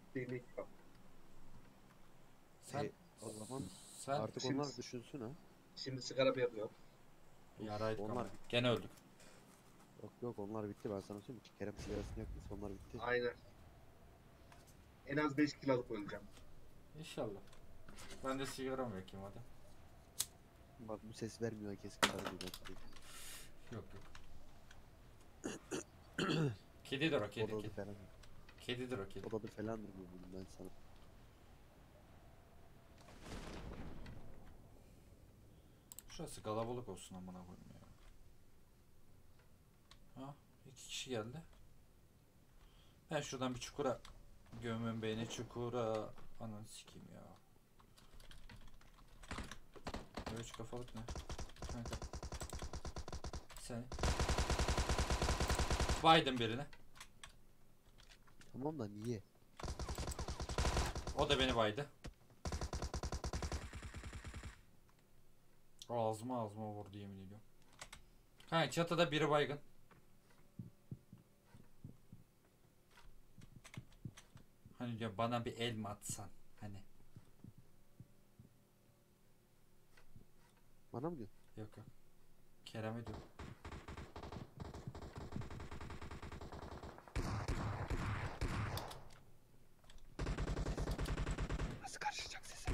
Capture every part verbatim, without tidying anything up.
Teknik yok. Sen E, o zaman sen artık Şimdi, onlar düşünsün ha. şimdi sigara bir yapıyorum. Uf, yaraydık ama. onlar bitti. Gene öldük. Yok yok onlar bitti ben sana söyleyeyim. Kerem sigarasını yaktıysa onlar bitti. Aynen. En az beş kilo alıp öleceğim. İnşallah. Ben de sigaramı yakayım hadi. Bak bu ses vermiyor kesin karı diyor. Yok yok. Kedidir o kedi Odadı kedi. falan. Kedidir o kedi. Odadı falandır bu bunun ben sana. Şurası kalabalık olsun amına koyayım ya. Ha, iki kişi geldi. Ben şuradan bir çukura gömün beni çukura. Ananı sikeyim ya. Üç kafalık ne? Kanka. Sen. Biden birine. Tamam da niye? O da beni baydı. Ağzıma ağzıma vurdu yemin ediyorum. Kanka çatıda biri baygın. Hani diyor bana bir el mi atsan? Hani. Bana mı diyor? Yok yok. Kerem'e diyor. Nasıl karışacak sesi?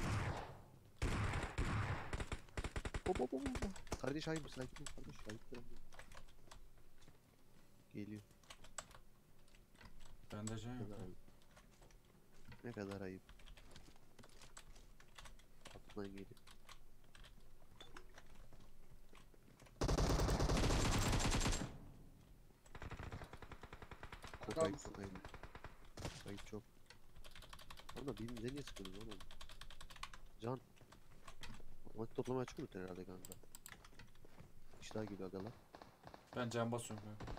Hop hop hop hop. Kardeş hayır sakin ol kardeş hayır. Geliyor. Bende can Ne yok. kadar ayıp. Ne kadar ayıp. Aklından geliyor. Çok ayıp Adamsın. çok ayıp. Ayıp çok. Ama birbirimize niye sıkıyorsunuz oğlum? Can. Otomatik toplamaya açık mı herhalde kanka? İş daha geliyor agalar. Ben can basıyorum kanka.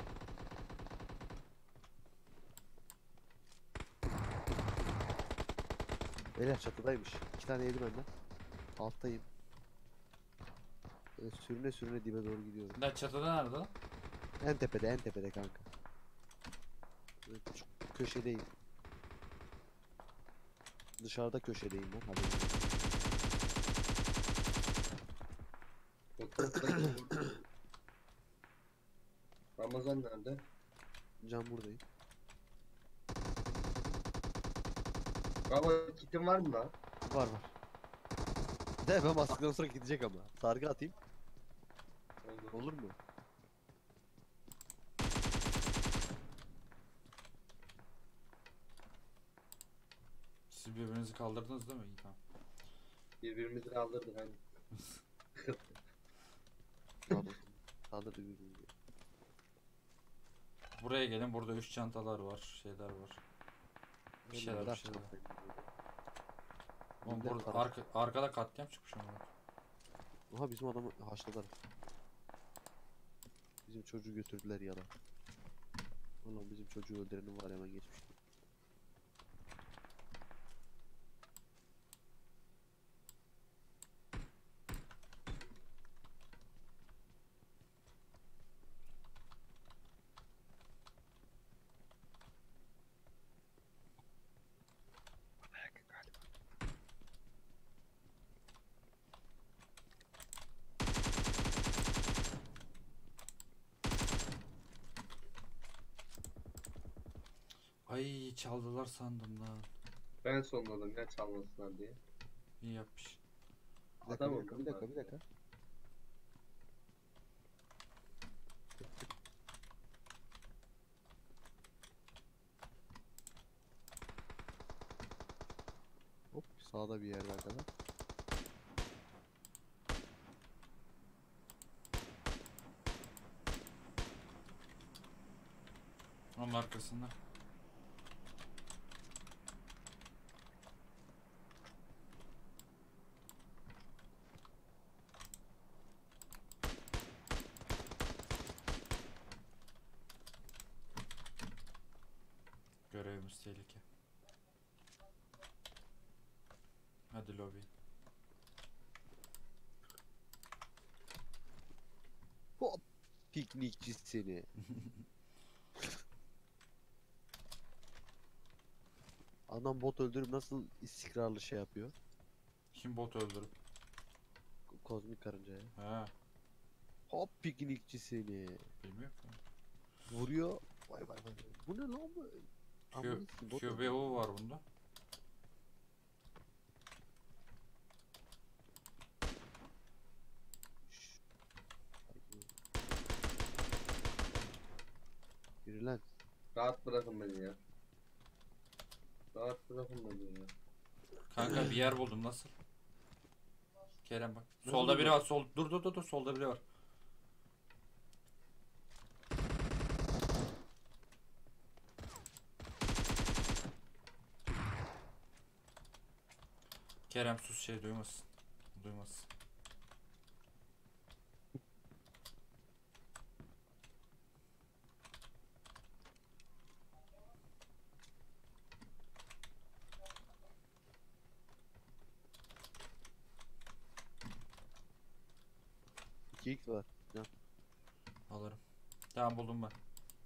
Beyler çatıdaymış. İki tane yedi benden. Alttayım. Böyle sürüne sürüne dibe doğru gidiyorum. Ne çatıda nerede lan? En tepede en tepede kanka. Böyle küçük köşedeyim. Dışarıda köşedeyim ben. Haberin olsun. Fotoğrafta vurdu. Ramazan nerede? Can buradayım. Baba kitin var mı lan? Var var. De ben bastıktan sonra gidecek ama. Sargı atayım. Oldu. Olur mu? Siz birbirinizi kaldırdınız değil mi? İyi tamam. Birbirimizi kaldırdık hani. Kaldır. Kaldırdı birbirimizi. Buraya gelin. Burada üç çantalar var. Şeyler var. Bir şeyler bir Bırak şeyler. çantayı. Oğlum Millet burada para- arka, arkada katliam çıkmış ama. Oha bizim adamı haşladılar. Bizim çocuğu götürdüler ya da. Oğlum bizim çocuğu öldürenin var hemen geçmiş. Ay çaldılar sandım lan. Ben sonladım ya çalmasınlar diye. İyi yapmış. Bir dakika Adam bir dakika bir dakika oldu. bir dakika. Hop sağda bir yerde arkada. Onun arkasında. Görevimiz tehlike. Hadi lobi. Hop piknikçi seni. Adam bot öldürüp nasıl istikrarlı şey yapıyor? Kim bot öldürüp? Ko- Kozmik karıncaya. He. Hop piknikçisini. Bilmiyorum ki. Vuruyor. Vay vay vay. Bu ne lan bu? Q, Amına sikeyim, bot Q öldü. B U var bunda. Şşş. Yürü lan. Rahat bırakın beni ya. Rahat bırakın beni ya. Kanka bir yer buldum, nasıl? Kerem bak. Ne Solda biri buldun? var. Sol. Dur dur dur dur. Solda biri var. Kerem sus, şey duymasın. Duymasın. iki x var. Ya. Alırım. Tamam, buldum ben.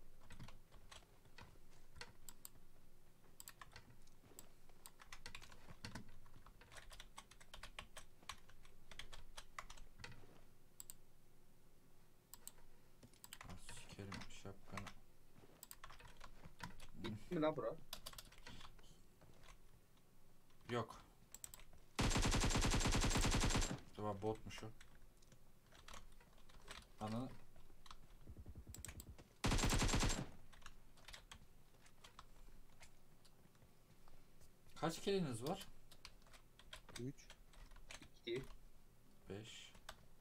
Ah, sikerim şapkanı. Bitti mi lan bura? Yok. Tamam, botmuş o. Ananı. Kaç kiliniz var? üç. İki. beş.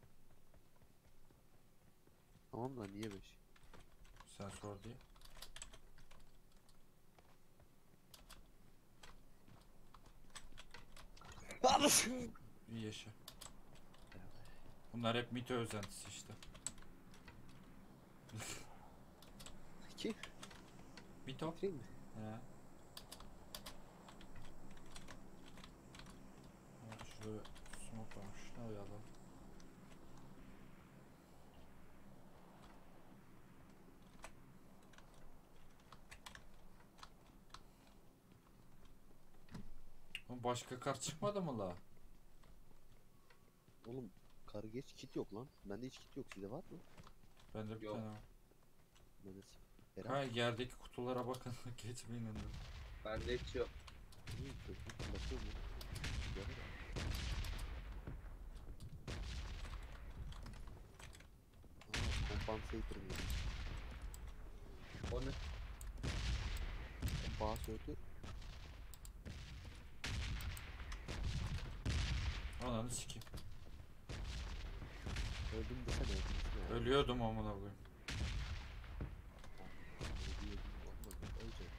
Tamam da niye beş? Sen sor diye. İyi yaşa. Bunlar hep mito özentisi işte. iki. Mito? Bitireyim mi? He. Hadi şuraya smoke varmış. Ne alalım? Oğlum başka kart çıkmadı mı la? Oğlum kar geç kit yok lan. Bende hiç kit yok. Sizde var mı? Bende bir Yok. tane var. Bende sıfır. Herhalde. Ha, yerdeki kutulara bakın. Geçmeyin önüne. Bende hiç yok. İyi, kötü. Bakıyor mu? Güzel mi? Aa, compensator mı? O ne? Compensator. Ananı sikeyim. Öldüm desene öldüm desene. Ölüyordum amına koyayım. Öldüm, olmadı. Öleceğim.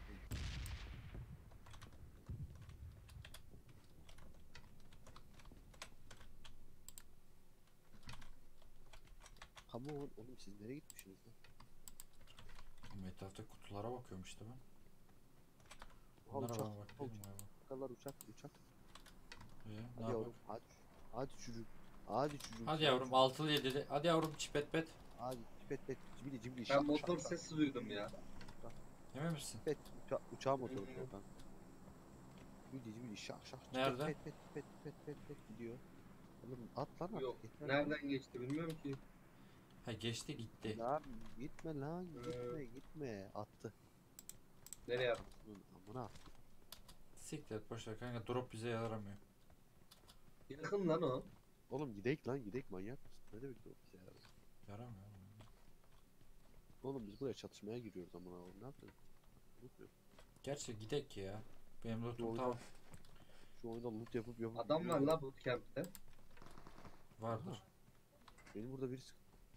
Come on. Oğlum siz nereye gitmişsiniz lan? Oğlum etrafta kutulara bakıyorum işte ben. Aha, Bunlara uçak. bana bak dedim galiba. Uçaklar uçak uçak. İyi, ne Hadi yapalım? yavrum hadi. Hadi çocuğum. Hadi çocuğum. Hadi yavrum, altılı yedili. Hadi yavrum, çipet pet. Hadi pet pet cibili cibili Ben şak motor şak. sesi duydum ya. Emin misin? Pet uça uçağı motoru Volkan. Cibili cibili şak şak. Nerede? Pet pet pet pet pet pet gidiyor. Oğlum at lan at. Yok. Yeter. Nereden geçti bilmiyorum ki. Ha, geçti gitti. Lan gitme lan gitme Ee. gitme attı. Nereye attı? Bunun amına. Siktir et, boşver kanka, drop bize yaramıyor. Yakın lan o. Oğlum gidek lan gidek manyak mısın? Ne demek o bize ya? Yaramıyor. Oğlum biz buraya çatışmaya giriyoruz amına oğlum ne yapıyorsun? Unutmuyorum. Gerçi gidek ya. Benim lootum Doğru. tamam. Şu oyunda loot yapıp yapıp Adam var gidiyoruz. la bootcamp'te. Vardır. Benim burada birisi.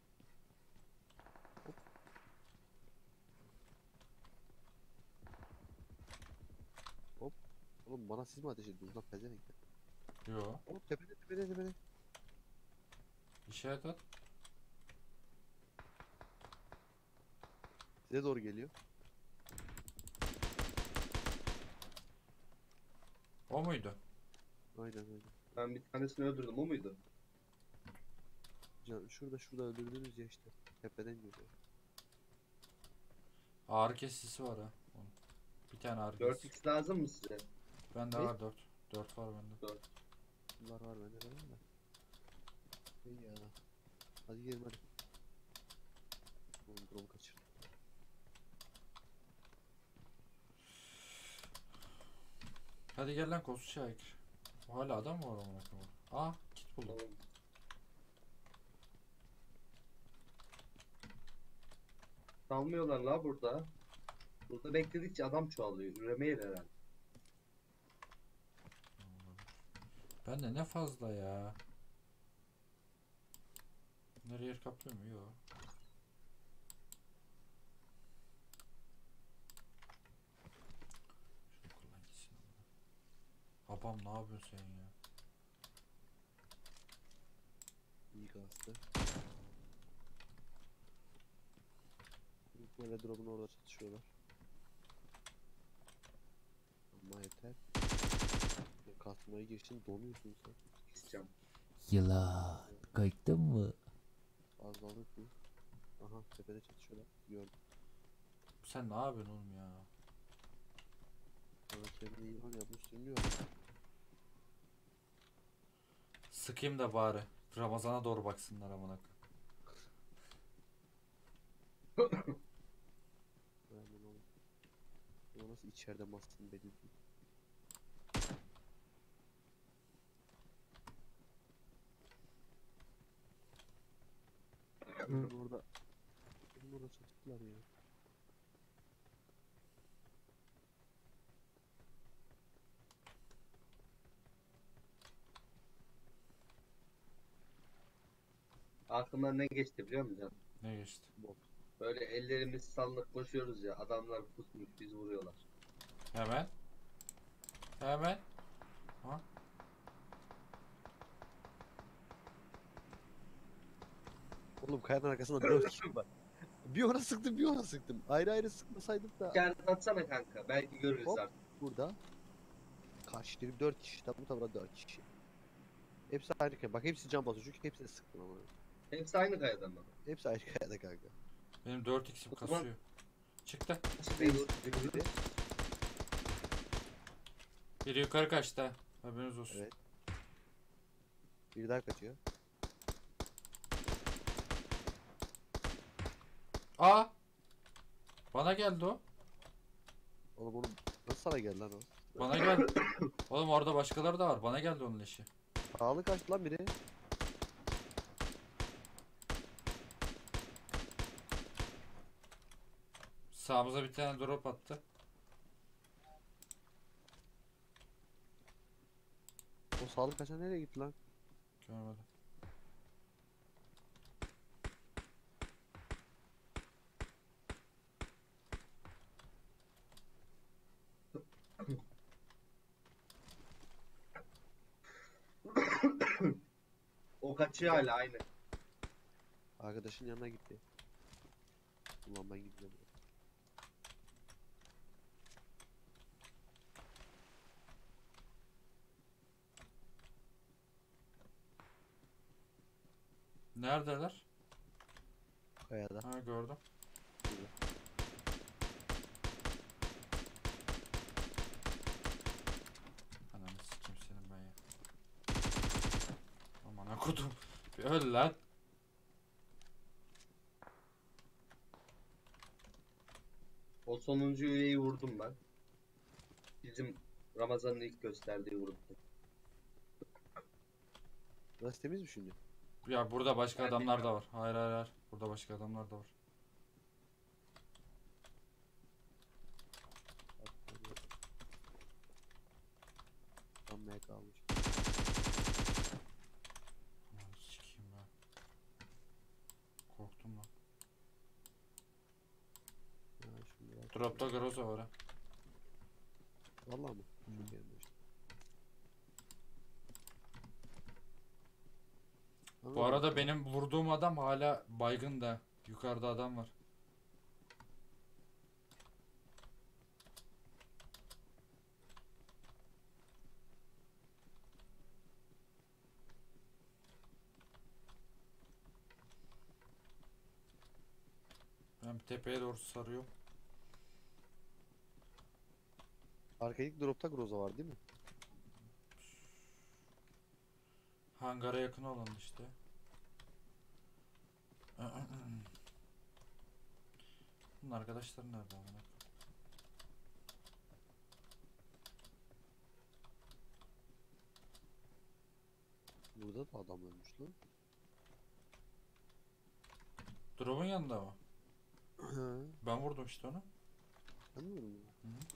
Hop. Hop. Oğlum bana siz mi ateş ediyorsunuz lan pezevenkler? Yo. Oğlum tepede tepede tepede. İşaret at. Size doğru geliyor. O muydu? Aynen aynen. Ben bir tanesini öldürdüm, o muydu? Can, şurada şurada öldürdünüz ya işte. Tepeden geliyor. Ağrı kesicisi var ha. Onun. Bir tane ağrı dört kesici. x lazım mı size? Bende Ne? var dört. dört var bende. Bunlar var bende de var da. İyi ya. Hadi gidelim hadi. Oğlum drone kaçırdım. Hadi gel lan Kosu Şakir. Hala adam mı var amına koyayım? Aa kit buldum. Oğlum, Salmıyorlar la burada. Burada bekledikçe adam çoğalıyor. Üremeyer herhalde. Bende ne fazla ya. Nereye yer kaplıyor mu? Yok. Şunu kullan gitsin. Babam ne yapıyorsun sen ya? İyi kastı. Böyle drop'un orada çatışıyorlar. Ama yeter. Ya kasmaya geçtin donuyorsun sen. İsteyeceğim. Yılan. Kalktın mı? Fazlalık mı? Aha tepede çatışıyorlar. Gördüm. Sen ne yapıyorsun oğlum ya? Bana tepede yılan yapmış dönüyor. Sıkayım da bari. Ramazan'a doğru baksınlar amına koyayım. Aynen oğlum. Ama nasıl içeride bastın be dedim. Benim orada benim orada çatıştılar ya. Aklımdan ne geçti biliyor musun? Ne geçti? Bot. Böyle ellerimiz sallanıp koşuyoruz ya. Adamlar pusmuş bizi vuruyorlar. Hemen. Hemen. Ha? Oğlum kayanın arkasında dört kişi var. Bir ona sıktım bir ona sıktım. Ayrı ayrı sıkmasaydık da İçeriden atsana kanka. Belki görürüz Hop. artık. burada. Karşı dedim dört kişi. Tabi tabi dört kişi. Hepsi ayrı kaya. Bak hepsi can basıyor çünkü hepsine sıktım ama. Hepsi aynı kayadan mı? Hepsi ayrı kayada kanka. Benim dört x'im O zaman- kasıyor. Çıktı. Nasıl değil? Biri. Biri yukarı kaçtı ha. Haberiniz olsun. Evet. Biri daha kaçıyor. Aa! Bana geldi o. Oğlum oğlum nasıl sana geldi lan o? Bana geldi. Oğlum orada başkaları da var. Bana geldi onun leşi. Sağlı kaçtı lan biri. Sağımıza bir tane drop attı. O sağlı kaçan nereye gitti lan? Görmedim. O kaçıyor hala aynı. Arkadaşın yanına gitti. Ulan ben gideceğim. Neredeler? Kayada. Ha gördüm. Burada. Ananı sikeyim senin ben ya. Aman akudum. Bir öl lan. O sonuncu üyeyi vurdum ben. Bizim Ramazan'ın ilk gösterdiği grupta. Burası temiz mi şimdi? Ya burada başka Ben adamlar da bilmiyorum. var. Hayır hayır hayır. Burada başka adamlar da var. Yanmaya kalmış. Aman sikeyim ben. Korktum lan. Ha, şimdi bak. Dropta Groza var ha. Vallahi mı? Hmm. Çok yerinde işte. Bu Anladım. arada benim vurduğum adam hala baygın da. Yukarıda adam var. Ben bir tepeye doğru sarıyorum. Arkadaki dropta Groza var değil mi? Hangara yakın olan işte. Bunun arkadaşları nerede amına? Burada da adam ölmüş lan. Drop'un yanında mı? Hı. Ben vurdum işte onu. Anlıyorum mu? Hı hı.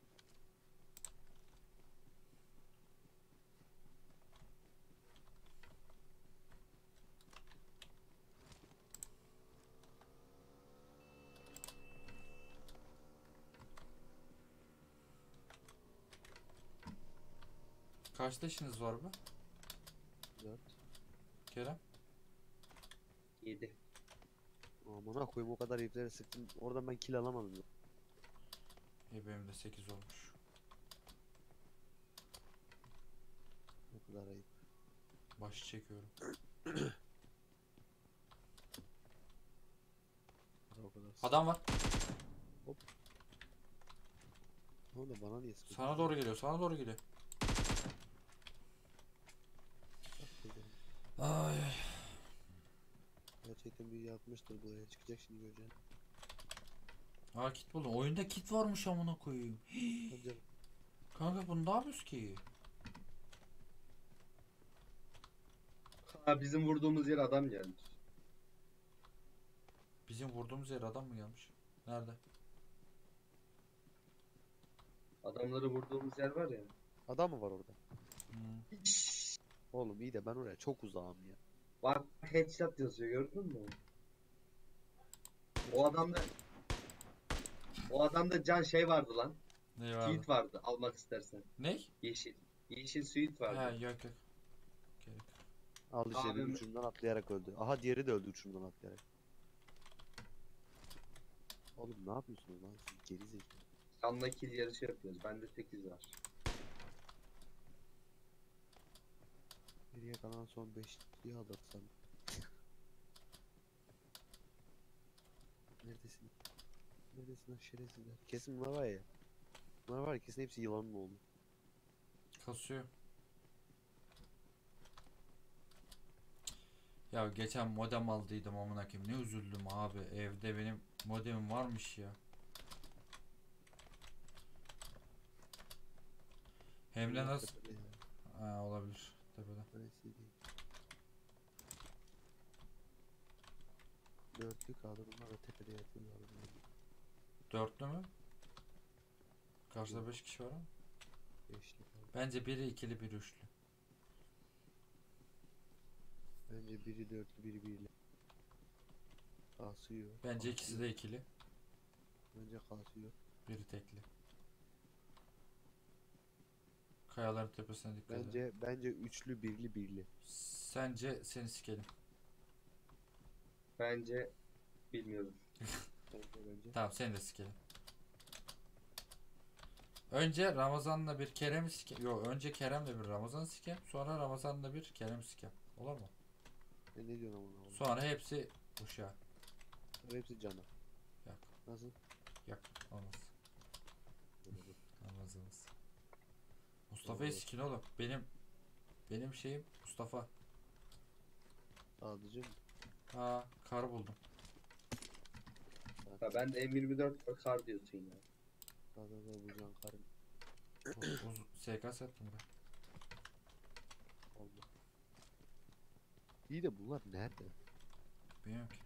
Kaçta işiniz var be? Dört. Kerem? yedi. Amına koyayım o kadar heriflere sıktım. Oradan ben kill alamadım ya. İyi benim de sekiz olmuş. O kadar ayıp. Başı çekiyorum. O kadar. Adam var. O da bana niye sıkıyor? Sana doğru geliyor. Sana doğru geliyor. Ay. Gerçekten bir yapmıştır buraya. Çıkacak şimdi göreceğim. Aa kit buldum. Oyunda kit varmış amına koyayım. Hadi canım. Kanka bunu ne yapıyoruz ki? Ha, bizim vurduğumuz yer adam gelmiş. Bizim vurduğumuz yere adam mı gelmiş? Nerede? Adamları vurduğumuz yer var ya. Adam mı var orada? Hmm. Oğlum iyi de ben oraya çok uzağım ya. Bak headshot yazıyor, gördün mü? O adamda o adamda can şey vardı lan. Ne var? Suit vardı almak istersen. Ne? Yeşil. Yeşil suit vardı. Ha yok yok. Gerek. Al işte bir Abim- uçurumdan atlayarak öldü. Aha diğeri de öldü uçurumdan atlayarak. Oğlum ne yapıyorsunuz lan siz geri zekalı. Canla kill yarışı yapıyoruz. Bende sekiz var. Geriye kalan son beşliği alırsam. Neredesin? Neredesin lan şerefsizler? Kesin bunlar var ya. Bunlar var ya kesin hepsi yılanın oğlu. Kasıyor. Ya geçen modem aldıydım amına koyayım. Ne üzüldüm abi. Evde benim modemim varmış ya. Hem de Bunlar nasıl? tepede ya. Ha, olabilir. Tepede. Neresi değil. Dörtlü kaldı bunlar da tepede yatıyorlar. Dörtlü mü? Karşıda beş kişi var ama. Beşli kaldı. Bence biri ikili biri üçlü. Bence biri dörtlü biri birli. Kasıyor. Bence ikisi de ikili. Bence kasıyor. Biri tekli. Kayaların tepesine dikkat edin. Bence bence üçlü birli birli. Sence seni sikelim. Bence bilmiyorum. Bence bence. Tamam seni de sikelim. Önce Ramazan'la bir Kerem'i sikem. Yok önce Kerem'le bir Ramazan sikem. Sonra Ramazan'la bir Kerem sikem. Olur mu? E ne diyorsun amına oğlum? Sonra hepsi uşağı. Sonra hepsi cana. Yok. Nasıl? Yok. Olmaz. Olmaz olmaz. Mustafa'yı Olur. sikin oğlum. Benim benim şeyim Mustafa. Sadıcım. Aa kar buldum. Ha, ben de M yirmi dört var, kar diyorsun ya. Sadıcım bu can karım. Uz S K sattım ben. Allah. İyi de bunlar nerede? Bilmiyorum ki.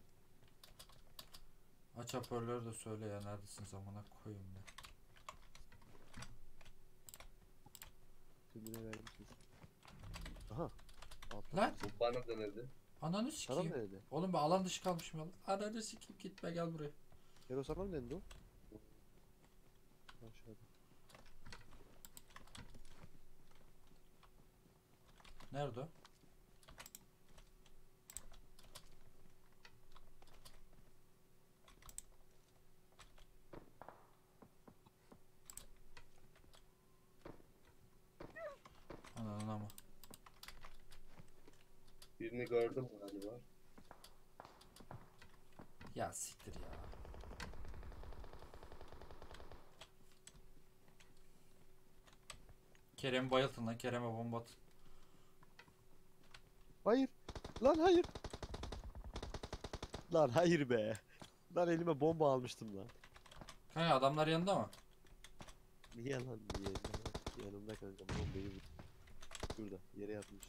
Aç hoparlörü de söyle ya neredesin zamana koyayım ya. Tümüne vermişiz. Aha. Altta Lan! Bu bana denedi. Ananı sana mı sikeyim. dedi? Oğlum ben alan dışı kalmışım ya. Ananı sikeyim gitme gel buraya. Hero sana mı dedi o? Aşağıda. Nerede o? Ananın ama. Birini gördüm galiba. Ya siktir ya. Kerem'i bayıltın lan. Kerem'e bomba atın. Hayır. Lan hayır. Lan hayır be. Lan elime bomba almıştım lan. Kanka adamlar yanında mı? Niye lan niye? Yanımda kanka bombayı vur. Şurada yere yatmış.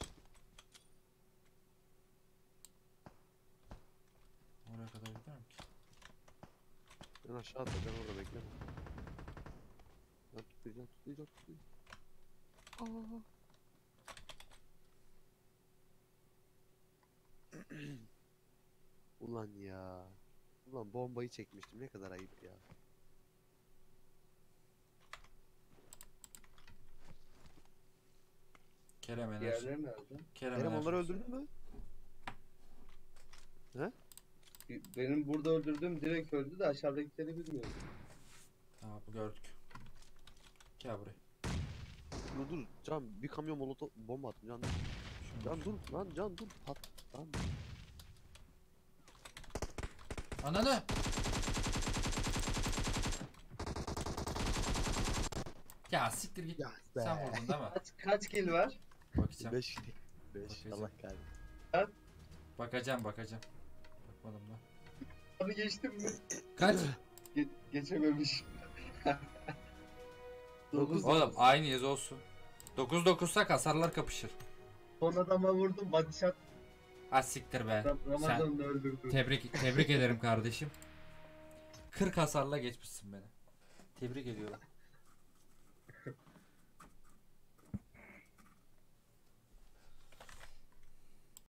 Oraya kadar giderim ki. Ben aşağı atacağım orada bekleme. Ben tutlayacağım tutlayacağım tutlayacağım. Aa. Ulan ya. Ulan bombayı çekmiştim ne kadar ayıp ya. Kerem enerji. Diğerleri nerede? Kerem, Kerem enerji. onları öldürdün mü? Benim burada öldürdüğüm direkt öldü de aşağıdakileri bilmiyorum. Tamam gördük. Gel buraya. Dur dur Can bir kamyon molotof bomba attım Can dur. Şunu Can dur lan Can dur pat lan. Ananı! Ya siktir git. Ya Sen vurdun değil mi? Kaç, kaç kill var? Bakacağım. beş beş Bakacağım. Allah kahretsin. Bakacağım bakacağım. Bakmadım lan. Onu geçtim mi? Kaç? Ge- geçememiş. Dokuz. Oğlum aynıyız olsun. dokuz dokuzsak hasarlar kapışır. Son adama vurdum. Body shot. Ha siktir be. Ram- Sen Ramazan'ı öldürdüm. tebrik tebrik ederim kardeşim. kırk hasarla geçmişsin beni. Tebrik ediyorum.